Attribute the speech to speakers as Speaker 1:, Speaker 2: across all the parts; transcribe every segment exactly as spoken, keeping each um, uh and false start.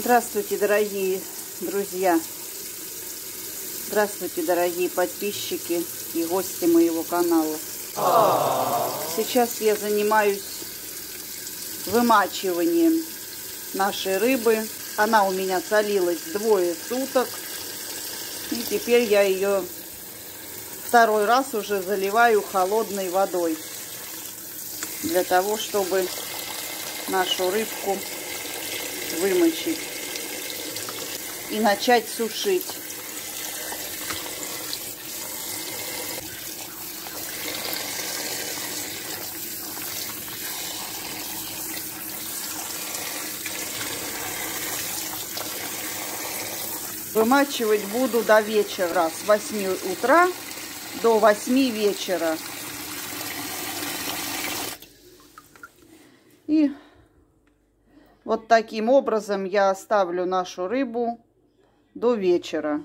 Speaker 1: Здравствуйте, дорогие друзья! Здравствуйте, дорогие подписчики и гости моего канала. Сейчас я занимаюсь вымачиванием нашей рыбы. Она у меня солилась двое суток. И теперь я ее второй раз уже заливаю холодной водой. Для того, чтобы нашу рыбку вымочить и начать сушить. Вымачивать буду до вечера, с восьми утра до восьми вечера. И вот таким образом я оставлю нашу рыбу до вечера.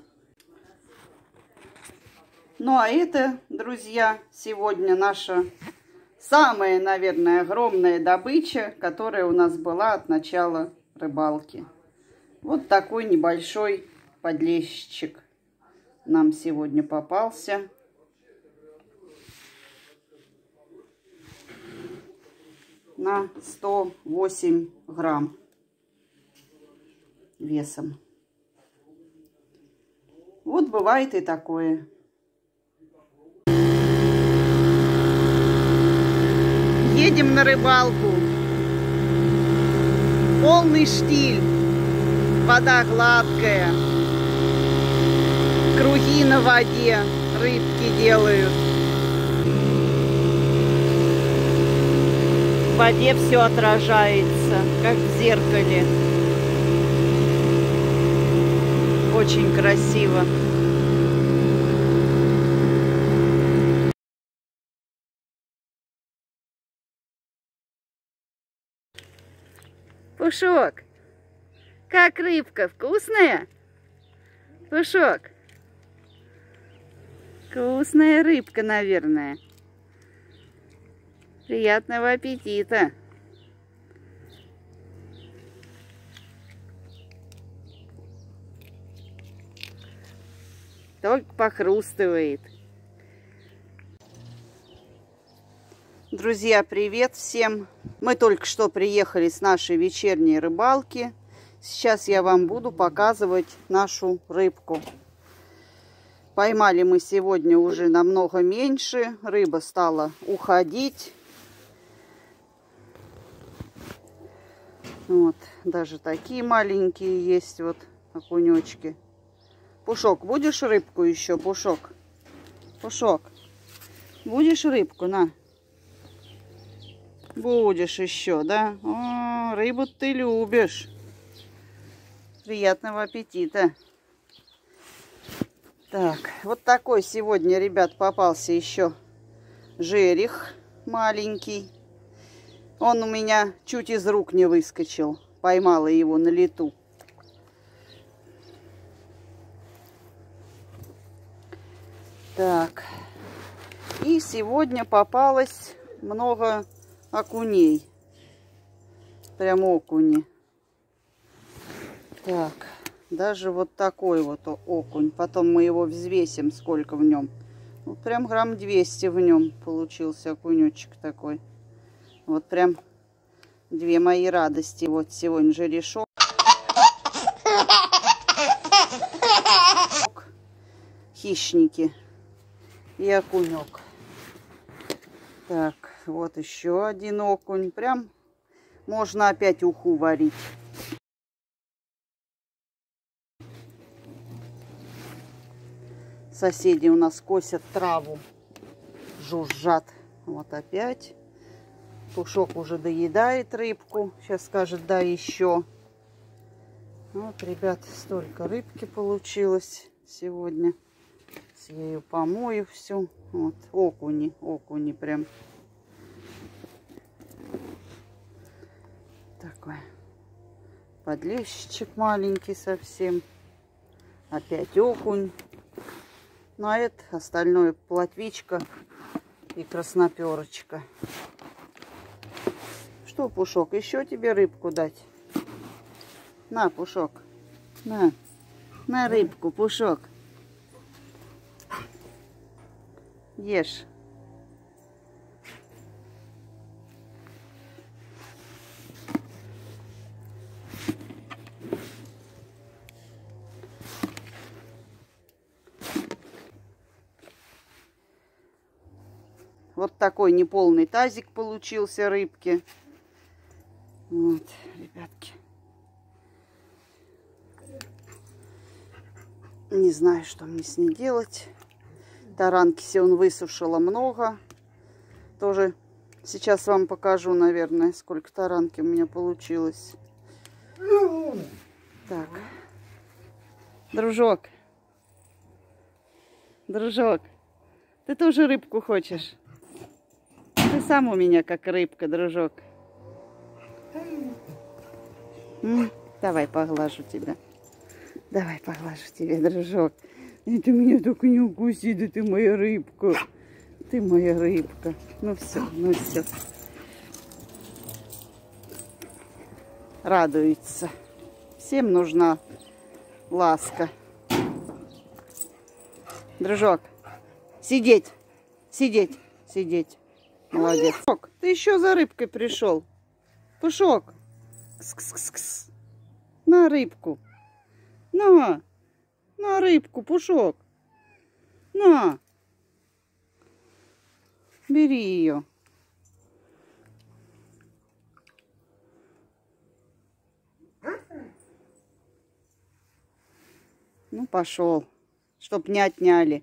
Speaker 1: Ну а это, друзья, сегодня наша самая, наверное, огромная добыча, которая у нас была от начала рыбалки. Вот такой небольшой подлещик нам сегодня попался. На сто восемь грамм весом. Вот бывает и такое. Едем на рыбалку. Полный штиль. Вода гладкая. Круги на воде. Рыбки делают. В воде все отражается, как в зеркале. Очень красиво. Пушок, как рыбка, вкусная? Пушок, вкусная рыбка, наверное. Приятного аппетита! Только похрустывает. Друзья, привет всем! Мы только что приехали с нашей вечерней рыбалки. Сейчас я вам буду показывать нашу рыбку. Поймали мы сегодня уже намного меньше. Рыба стала уходить. Вот, даже такие маленькие есть вот окунечки. Пушок, будешь рыбку еще, Пушок? Пушок, будешь рыбку, на? Будешь еще, да? О, рыбу ты любишь. Приятного аппетита. Так, вот такой сегодня, ребят, попался еще жерех маленький. Он у меня чуть из рук не выскочил. Поймала его на лету. Так. И сегодня попалось много окуней. Прям окуни. Так. Даже вот такой вот окунь. Потом мы его взвесим, сколько в нем. Ну, прям грамм двести в нем получился окунечек такой. Вот прям две мои радости. Вот сегодня жерешок. Хищники. И окунек. Так, вот еще один окунь. Прям можно опять уху варить. Соседи у нас косят траву. Жужжат. Вот опять. Пушок уже доедает рыбку. Сейчас скажет, да, еще. Вот, ребят, столько рыбки получилось сегодня. Я ее помою всю. Вот, окуни, окуни прям. Такой подлещик маленький совсем. Опять окунь. Ну, а это остальное плотвичка и красноперочка. Что, Пушок, еще тебе рыбку дать? На, Пушок. На. На рыбку, Пушок. Ешь. Вот такой неполный тазик получился рыбки. Вот, ребятки. Не знаю, что мне с ней делать. Таранки все он высушила много. Тоже сейчас вам покажу, наверное, сколько таранки у меня получилось. Так. Дружок. Дружок. Ты тоже рыбку хочешь? Ты сам у меня как рыбка, дружок. М? Давай поглажу тебя. Давай поглажу тебя, дружок. И ты меня только не укуси, да ты моя рыбка. Ты моя рыбка. Ну все, ну все. Радуется. Всем нужна ласка. Дружок, сидеть, сидеть, сидеть. Молодец. Пушок, ты еще за рыбкой пришел. Пушок. Кс-кс-кс-кс. На рыбку. На. На рыбку, Пушок. На. Бери ее. Ну, пошел. Чтоб не отняли.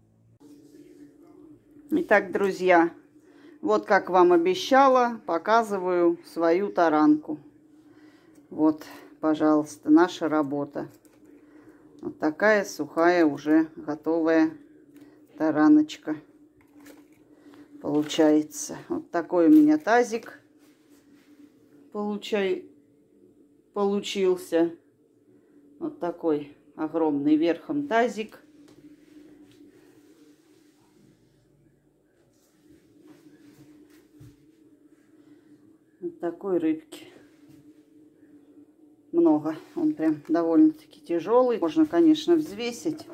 Speaker 1: Итак, друзья, вот как вам обещала, показываю свою таранку. Вот, пожалуйста, наша работа. Вот такая сухая, уже готовая тараночка получается. Вот такой у меня тазик получай, получился. Вот такой огромный верхом тазик. Вот такой рыбки. Много. Он прям довольно-таки тяжелый. Можно, конечно, взвесить.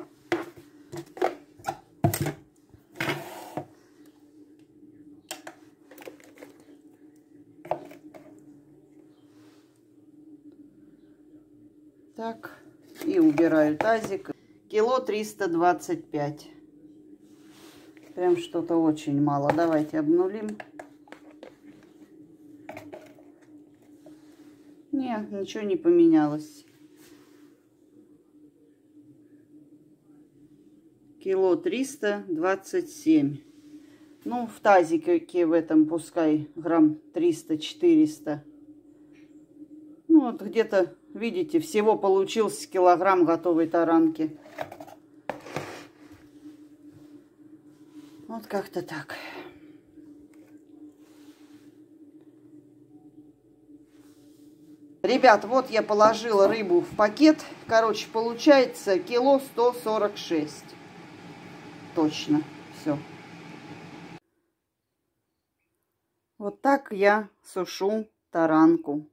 Speaker 1: Так. И убираю тазик. Кило триста двадцать пять. Прям что-то очень мало. Давайте обнулим. Нет, ничего не поменялось. Кило триста двадцать семь. Ну, в тазике в этом пускай грамм триста-четыреста. Ну, вот где-то, видите, всего получился килограмм готовой таранки. Вот как-то так. Ребят, вот я положила рыбу в пакет. Короче, получается кило сто сорок шесть. Точно. Все. Вот так я сушу таранку.